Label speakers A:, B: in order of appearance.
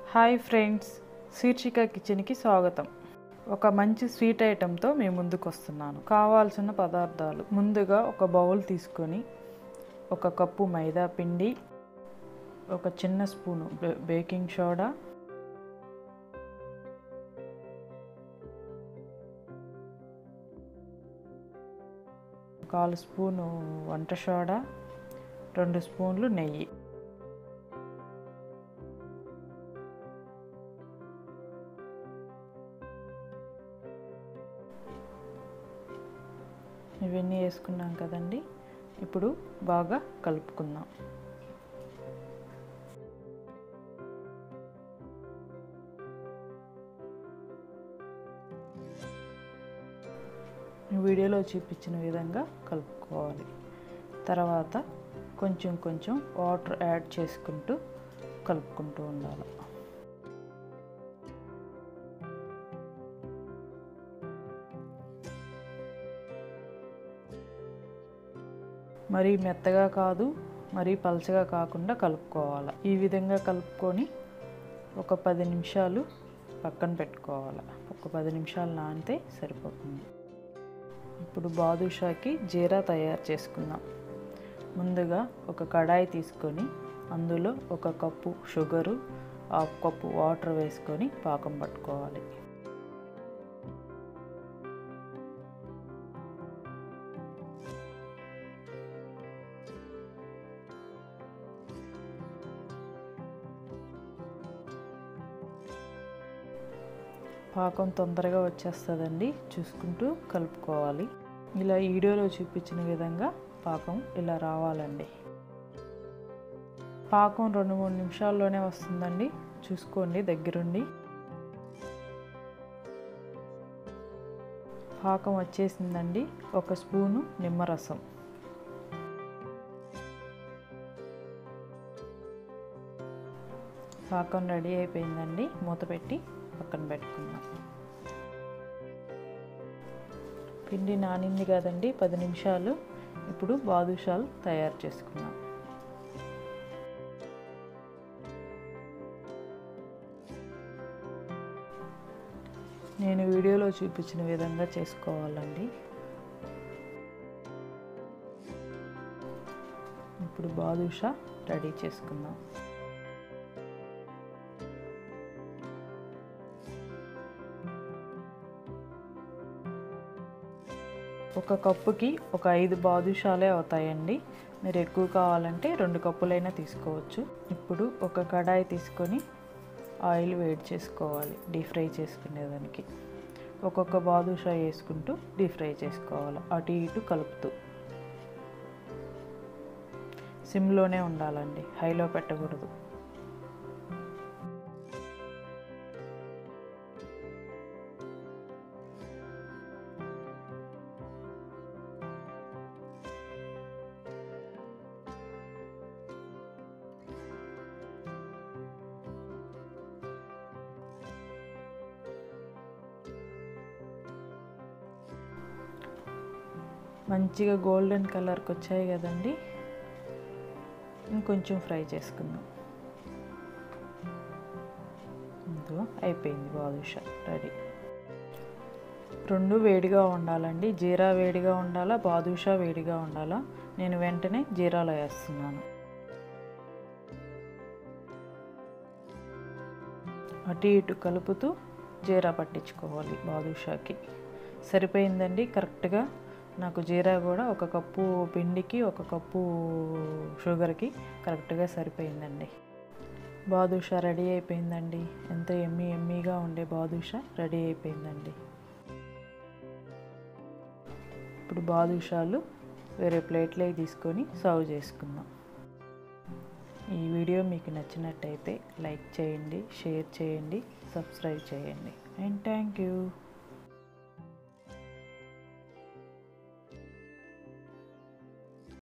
A: Hi friends, శీర్షిక కిచెన్కి స్వాగతం. ఒక మంచి స్వీట్ ఐటెంతో మేము ముందుకు వస్తున్నాను. కావాల్సిన పదార్థాలు: ముందుగా ఒక బౌల్ తీసుకొని ఒక కప్పు మైదా పిండి, ఒక చిన్న స్పూను బేకింగ్ సోడా, కాలు స్పూను వంట సోడా, 2 స్పూన్లు నెయ్యి. ఇవన్నీ వేసుకున్నాం కదండి. ఇప్పుడు బాగా కలుపుకుందాం. వీడియోలో చూపించిన విధంగా కలుపుకోవాలి. తర్వాత కొంచెం కొంచెం వాటర్ యాడ్ చేసుకుంటూ కలుపుకుంటూ ఉండాలి. మరీ మెత్తగా కాదు, మరీ పలచగా కాకుండా కలుపుకోవాలి. ఈ విధంగా కలుపుకొని ఒక 10 నిమిషాలు పక్కన పెట్టుకోవాలి. ఒక 10 నిమిషాలు నానితే సరిపోతుంది. ఇప్పుడు బాదుషాకి జీరా తయారు చేసుకుందాం. ముందుగా ఒక కడాయి తీసుకొని అందులో 1 కప్పు షుగరు, 1/2 కప్పు వాటర్ వేసుకొని పాకం పట్టుకోవాలి. పాకం తొందరగా వచ్చేస్తుందండి, చూసుకుంటూ కలుపుకోవాలి. ఇలా వీడియోలో చూపించిన విధంగా పాకం ఇలా రావాలండి. పాకం 2-3 నిమిషాల్లోనే వస్తుందండి, చూసుకోండి దగ్గరుండి. పాకం వచ్చేసిందండి. 1 స్పూను నిమ్మరసం, పాకం రెడీ అయిపోయిందండి. మూత పెట్టి పక్కన పెట్టుకుందాం. పిండి నానింది కదండి 10 నిమిషాలు. ఇప్పుడు బాదుషాలు తయారు చేసుకుందాం. నేను వీడియోలో చూపించిన విధంగా చేసుకోవాలండి. ఇప్పుడు బాదుషా రెడీ చేసుకుందాం. ఒక కప్పుకి ఒక 5 బాదుషాలే అవుతాయండి. మీరు ఎక్కువ కావాలంటే 2 కప్పులైనా తీసుకోవచ్చు. ఇప్పుడు ఒక కడాయి తీసుకొని ఆయిల్ వేడి చేసుకోవాలి డీప్ ఫ్రై చేసుకునేదానికి. ఒక్కొక్క బాదుషా వేసుకుంటూ డీప్ ఫ్రై చేసుకోవాలి, అటు ఇటు కలుపుతూ. సిమ్లోనే ఉండాలండి, హైలో పెట్టకూడదు. మంచిగా గోల్డెన్ కలర్కి వచ్చాయి కదండి. ఇంకొంచెం ఫ్రై చేసుకుందాం. ఇందులో అయిపోయింది బాదుషా రెడీ. 2 వేడిగా ఉండాలండి. జీరా వేడిగా ఉండాలా, బాదుషా వేడిగా ఉండాలా. నేను వెంటనే జీరాలో వేస్తున్నాను. అటు ఇటు కలుపుతూ జీరా పట్టించుకోవాలి బాదుషాకి. సరిపోయిందండి కరెక్ట్గా. నాకు జీరా కూడా 1 కప్పు పిండికి 1 కప్పు షుగర్కి కరెక్ట్గా సరిపోయిందండి. బాదుషా రెడీ అయిపోయిందండి. ఎంతో ఎమ్మీగా ఉండే బాదుషా రెడీ అయిపోయిందండి. ఇప్పుడు బాదుషాలు వేరే ప్లేట్లోకి తీసుకొని సర్వ్ చేసుకుందాం. ఈ వీడియో మీకు నచ్చినట్టయితే లైక్ చేయండి, షేర్ చేయండి, సబ్స్క్రైబ్ చేయండి. And thank you.